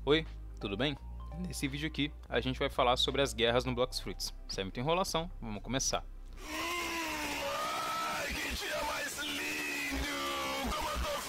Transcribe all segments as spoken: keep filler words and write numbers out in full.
Oi, tudo bem? Nesse vídeo aqui a gente vai falar sobre as guerras no Blox Fruits. Sem muita enrolação, vamos começar. Ai, que dia mais lindo! Como eu tô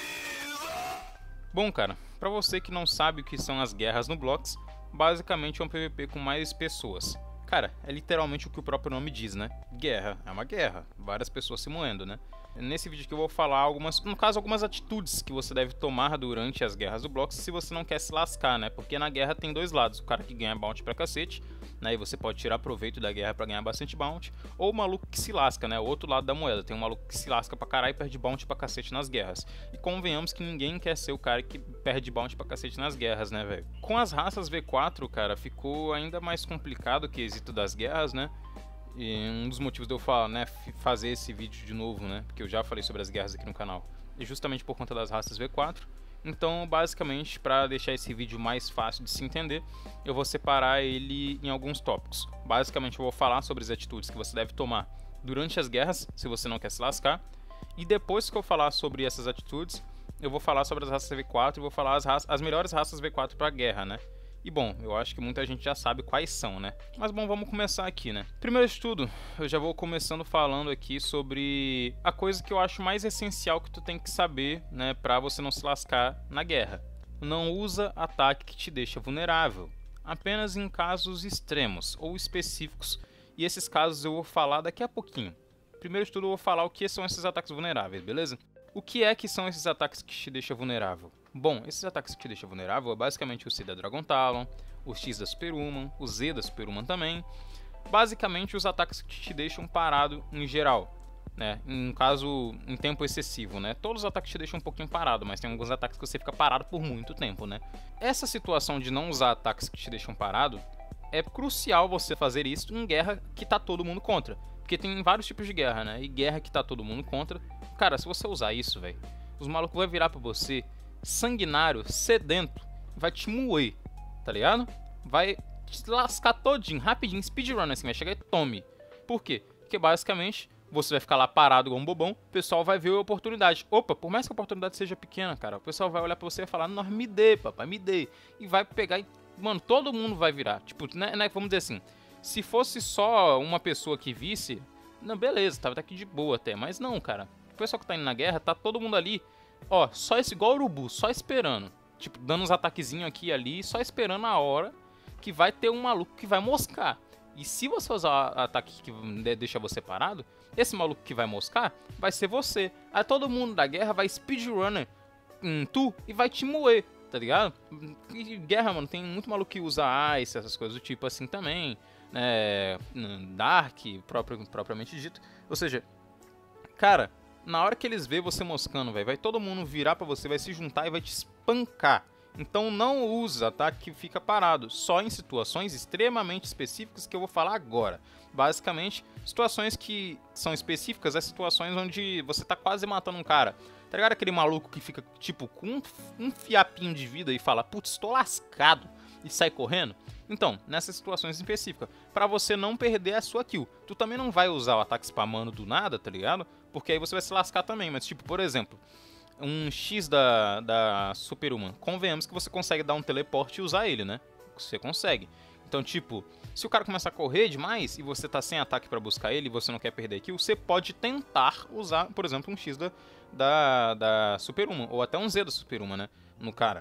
feliz! Bom, cara, pra você que não sabe o que são as guerras no Blox, basicamente é um P V P com mais pessoas. Cara, é literalmente o que o próprio nome diz, né? Guerra, é uma guerra, várias pessoas se moendo, né? Nesse vídeo aqui eu vou falar algumas, no caso, algumas atitudes que você deve tomar durante as guerras do Blox se você não quer se lascar, né? Porque na guerra tem dois lados, o cara que ganha bounty pra cacete, né? E você pode tirar proveito da guerra pra ganhar bastante bounty, ou o maluco que se lasca, né? O outro lado da moeda, tem um maluco que se lasca pra caralho e perde bounty pra cacete nas guerras. E convenhamos que ninguém quer ser o cara que perde bounty pra cacete nas guerras, né, velho? Com as raças V quatro, cara, ficou ainda mais complicado o quesito das guerras, né? E um dos motivos de eu falar, né, fazer esse vídeo de novo, né, porque eu já falei sobre as guerras aqui no canal, é justamente por conta das raças V quatro. Então, basicamente, para deixar esse vídeo mais fácil de se entender, eu vou separar ele em alguns tópicos. Basicamente, eu vou falar sobre as atitudes que você deve tomar durante as guerras, se você não quer se lascar. E depois que eu falar sobre essas atitudes, eu vou falar sobre as raças V quatro e vou falar as, raças, as melhores raças V quatro para guerra, né. E bom, eu acho que muita gente já sabe quais são, né? Mas bom, vamos começar aqui, né? Primeiro de tudo, eu já vou começando falando aqui sobre a coisa que eu acho mais essencial que tu tem que saber, né, pra você não se lascar na guerra. Não usa ataque que te deixa vulnerável, apenas em casos extremos ou específicos, e esses casos eu vou falar daqui a pouquinho. Primeiro de tudo, eu vou falar o que são esses ataques vulneráveis, beleza? O que é que são esses ataques que te deixam vulnerável? Bom, esses ataques que te deixam vulnerável é basicamente o C da Dragon Talon, o X da Superhuman, o Z da Superhuman também. Basicamente os ataques que te deixam parado em geral, né? Em caso, em tempo excessivo, né? Todos os ataques te deixam um pouquinho parado, mas tem alguns ataques que você fica parado por muito tempo, né? Essa situação de não usar ataques que te deixam parado, é crucial você fazer isso em guerra que tá todo mundo contra. Porque tem vários tipos de guerra, né? E guerra que tá todo mundo contra. Cara, se você usar isso, velho, os malucos vão virar pra você sanguinário, sedento, vai te moer, tá ligado? Vai te lascar todinho, rapidinho, speedrun assim, vai chegar e tome. Por quê? Porque basicamente você vai ficar lá parado igual um bobão, o pessoal vai ver a oportunidade. Opa, por mais que a oportunidade seja pequena, cara, o pessoal vai olhar pra você e falar, não, me dê, papai, me dê. E vai pegar e, mano, todo mundo vai virar. Tipo, né, né, vamos dizer assim, se fosse só uma pessoa que visse, não, beleza, tava aqui de boa até, mas não, cara. O pessoal que tá indo na guerra, tá todo mundo ali, ó, só esse igual urubu, só esperando. Tipo, dando uns ataquezinhos aqui e ali, só esperando a hora que vai ter um maluco que vai moscar. E se você usar ataque que deixa você parado, esse maluco que vai moscar vai ser você. Aí todo mundo da guerra vai speedrunner em tu e vai te moer, tá ligado? E guerra, mano, tem muito maluco que usa ice, essas coisas do tipo assim também. É, Dark, próprio, propriamente dito. Ou seja, cara, na hora que eles vê você moscando, véio, vai todo mundo virar pra você, vai se juntar e vai te espancar. Então não usa, tá? Que fica parado. Só em situações extremamente específicas que eu vou falar agora. Basicamente, situações que são específicas é situações onde você tá quase matando um cara. Tá ligado aquele maluco que fica, tipo, com um, um fiapinho de vida e fala, putz, tô lascado, e sai correndo? Então, nessas situações específicas, pra você não perder a sua kill. Tu também não vai usar o ataque spamando do nada, tá ligado? Porque aí você vai se lascar também. Mas tipo, por exemplo, um X da, da Superhuman. Convenhamos que você consegue dar um teleporte e usar ele, né? Você consegue. Então, tipo, se o cara começar a correr demais e você tá sem ataque pra buscar ele e você não quer perder a kill, você pode tentar usar, por exemplo, um X da, da, da Superhuman. Ou até um Z da Superhuman, né? No cara.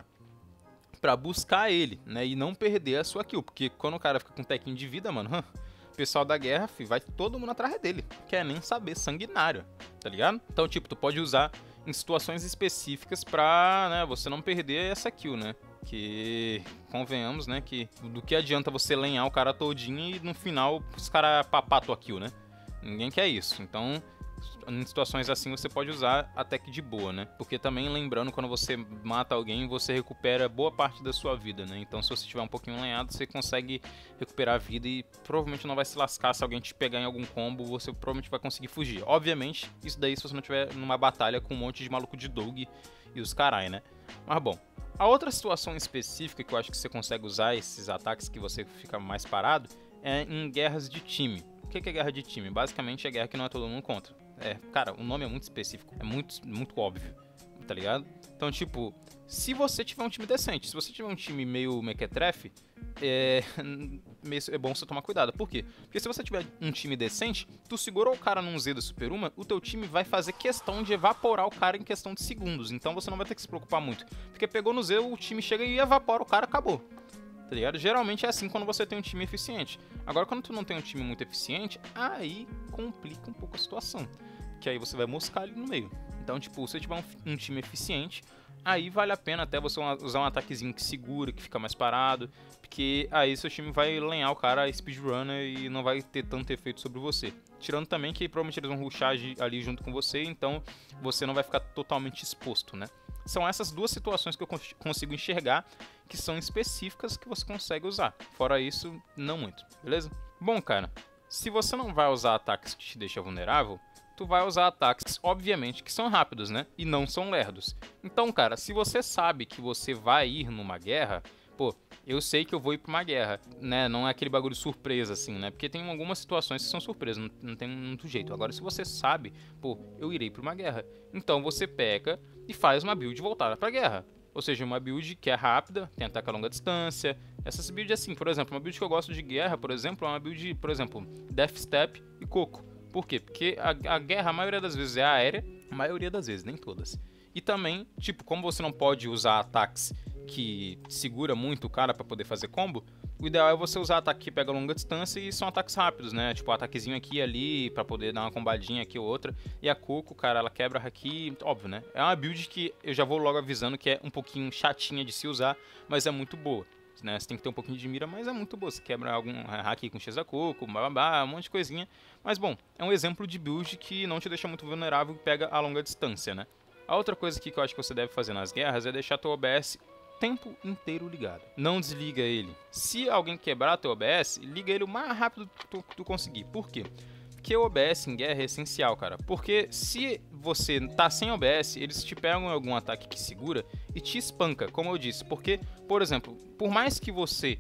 Pra buscar ele, né? E não perder a sua kill. Porque quando o cara fica com um tequinho de vida, mano, o pessoal da guerra, filho, vai todo mundo atrás dele. Quer nem saber, sanguinário, tá ligado? Então, tipo, tu pode usar em situações específicas pra, né, você não perder essa kill, né? Que, convenhamos, né, que do que adianta você lenhar o cara todinho e no final os caras papar tua kill, né? Ninguém quer isso. Então, em situações assim você pode usar até que de boa, né? Porque também lembrando, quando você mata alguém, você recupera boa parte da sua vida, né? Então se você tiver um pouquinho lenhado, você consegue recuperar a vida e provavelmente não vai se lascar. Se alguém te pegar em algum combo, você provavelmente vai conseguir fugir. Obviamente, isso daí se você não tiver numa batalha com um monte de maluco de dog e os carai, né? Mas bom, a outra situação específica que eu acho que você consegue usar esses ataques que você fica mais parado é em guerras de time. O que é guerra de time? Basicamente é guerra que não é todo mundo contra. É, cara, o nome é muito específico, é muito, muito óbvio, tá ligado? Então, tipo, se você tiver um time decente, se você tiver um time meio mequetrefe, é... é bom você tomar cuidado. Por quê? Porque se você tiver um time decente, tu segurou o cara num Z da Super uma, o teu time vai fazer questão de evaporar o cara em questão de segundos. Então você não vai ter que se preocupar muito. Porque pegou no Z, o time chega e evapora o cara, acabou. Tá ligado? Geralmente é assim quando você tem um time eficiente. Agora, quando tu não tem um time muito eficiente, aí complica um pouco a situação. Que aí você vai moscar ali no meio. Então, tipo, se você tiver um, um time eficiente, aí vale a pena até você usar um ataquezinho que segura, que fica mais parado, porque aí seu time vai lenhar o cara speedrunner e não vai ter tanto efeito sobre você. Tirando também que provavelmente eles vão rushar ali junto com você, então você não vai ficar totalmente exposto, né? São essas duas situações que eu consigo enxergar que são específicas que você consegue usar. Fora isso, não muito, beleza? Bom, cara, se você não vai usar ataques que te deixam vulnerável, tu vai usar ataques, obviamente, que são rápidos, né? E não são lerdos. Então, cara, se você sabe que você vai ir numa guerra, pô, eu sei que eu vou ir pra uma guerra, né? Não é aquele bagulho de surpresa, assim, né? Porque tem algumas situações que são surpresas, não, não tem muito jeito. Agora, se você sabe, pô, eu irei pra uma guerra. Então, você pega e faz uma build voltada pra guerra. Ou seja, uma build que é rápida, tem ataque a longa distância. Essas builds assim, por exemplo, uma build que eu gosto de guerra, por exemplo, é uma build, por exemplo, Death Step e Coco. Por quê? Porque a, a guerra, a maioria das vezes, é aérea. A maioria das vezes, nem todas. E também, tipo, como você não pode usar ataques que segura muito o cara pra poder fazer combo, o ideal é você usar ataque que pega a longa distância e são ataques rápidos, né? Tipo, ataquezinho aqui e ali pra poder dar uma combadinha aqui ou outra. E a Coco, cara, ela quebra aqui, óbvio, né? É uma build que eu já vou logo avisando que é um pouquinho chatinha de se usar, mas é muito boa. Né? Você tem que ter um pouquinho de mira, mas é muito boa. Você quebra algum hack com X da Coco, bababá, um monte de coisinha. Mas bom, é um exemplo de build que não te deixa muito vulnerável e pega a longa distância, né? A outra coisa aqui que eu acho que você deve fazer nas guerras é deixar teu O B S o tempo inteiro ligado. Não desliga ele. Se alguém quebrar teu O B S, liga ele o mais rápido que tu, tu conseguir. Por quê? Porque o O B S em guerra é essencial, cara. Porque se você tá sem O B S, eles te pegam em algum ataque que segura e te espanca, como eu disse. Porque, por exemplo, por mais que você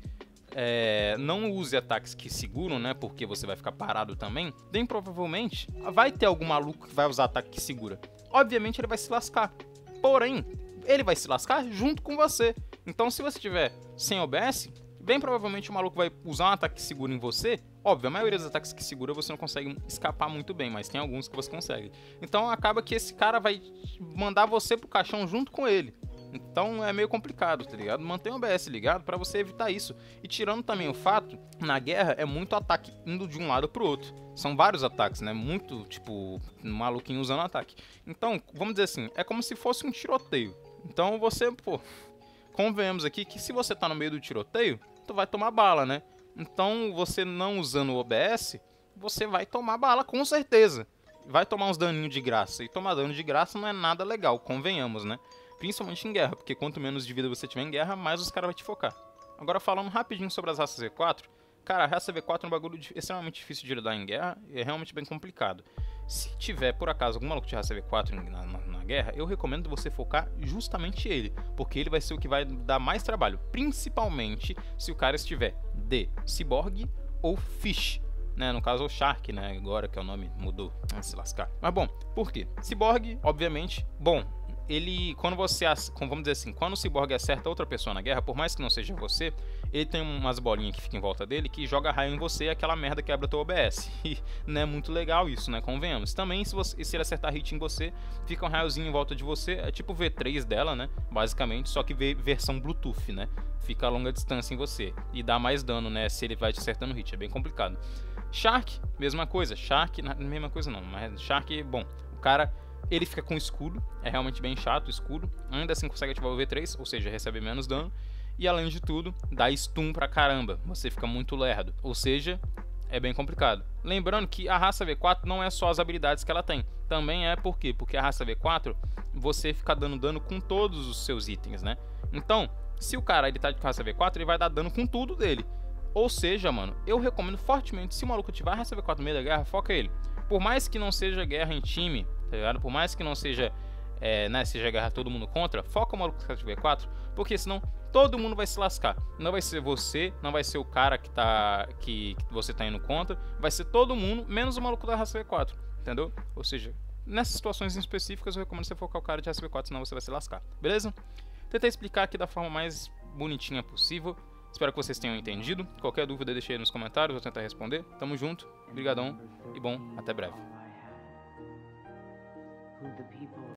é, não use ataques que seguram, né? Porque você vai ficar parado também, bem provavelmente vai ter algum maluco que vai usar ataque que segura. Obviamente ele vai se lascar. Porém, ele vai se lascar junto com você. Então, se você tiver sem O B S, bem provavelmente o maluco vai usar um ataque que segura em você. Óbvio, a maioria dos ataques que segura você não consegue escapar muito bem, mas tem alguns que você consegue. Então acaba que esse cara vai mandar você pro caixão junto com ele. Então é meio complicado, tá ligado? Mantenha o O B S ligado pra você evitar isso. E tirando também o fato, na guerra é muito ataque indo de um lado pro outro. São vários ataques, né? Muito, tipo, maluquinho usando ataque. Então, vamos dizer assim, é como se fosse um tiroteio. Então você, pô, convenhamos aqui que se você tá no meio do tiroteio, tu vai tomar bala, né? Então, você não usando o O B S, você vai tomar bala com certeza. Vai tomar uns daninhos de graça. E tomar dano de graça não é nada legal, convenhamos, né? Principalmente em guerra, porque quanto menos de vida você tiver em guerra, mais os caras vão te focar. Agora, falando rapidinho sobre as raças V quatro. Cara, a raça V quatro é um bagulho extremamente difícil de lidar em guerra e é realmente bem complicado. Se tiver, por acaso, algum maluco de raça V quatro na, na, na guerra, eu recomendo você focar justamente ele, porque ele vai ser o que vai dar mais trabalho, principalmente se o cara estiver de Cyborg ou Fish, né? No caso, o Shark, né? Agora que é o nome mudou, vamos se lascar. Mas bom, por quê? Cyborg, obviamente, bom, ele, quando você, vamos dizer assim, quando o Cyborg acerta outra pessoa na guerra, por mais que não seja você, ele tem umas bolinhas que ficam em volta dele que joga raio em você e aquela merda quebra teu O B S. E não é muito legal isso, né? Convenhamos. Também, se, você, se ele acertar hit em você, fica um raiozinho em volta de você. É tipo o V três dela, né? Basicamente, só que versão Bluetooth, né? Fica a longa distância em você. E dá mais dano, né? Se ele vai te acertando hit. É bem complicado. Shark, mesma coisa. Shark, mesma coisa não. Mas Shark, bom, o cara... Ele fica com escudo, é realmente bem chato o escudo. Ainda assim consegue ativar o V três, ou seja, recebe menos dano. E além de tudo, dá stun pra caramba. Você fica muito lerdo, ou seja, é bem complicado. Lembrando que a raça V quatro não é só as habilidades que ela tem. Também é por quê? Porque a raça V quatro, você fica dando dano com todos os seus itens, né? Então, se o cara ele tá de raça V quatro, ele vai dar dano com tudo dele. Ou seja, mano, eu recomendo fortemente, se o maluco tiver a raça V quatro no meio da guerra, foca ele. Por mais que não seja guerra em time, tá ligado? Por mais que não seja, é, né, seja guerra todo mundo contra, foca o maluco de V quatro, porque senão todo mundo vai se lascar. Não vai ser você, não vai ser o cara que, tá, que, que você tá indo contra, vai ser todo mundo, menos o maluco da raça V quatro, entendeu? Ou seja, nessas situações em específicas eu recomendo você focar o cara de S B quatro, senão você vai se lascar, beleza? Tentei explicar aqui da forma mais bonitinha possível. Espero que vocês tenham entendido. Qualquer dúvida deixe aí nos comentários, vou tentar responder. Tamo junto, brigadão e bom, até breve.